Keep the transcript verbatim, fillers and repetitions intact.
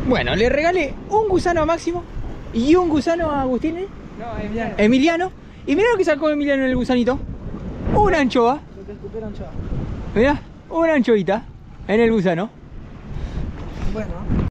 Bueno, le regalé un gusano a Máximo y un gusano a Agustín, ¿eh? No, Emiliano. Emiliano. Y mirá lo que sacó Emiliano en el gusanito. Una anchoa. Lo que escupieron anchoa. Mirá, una anchoita en el gusano. Bueno.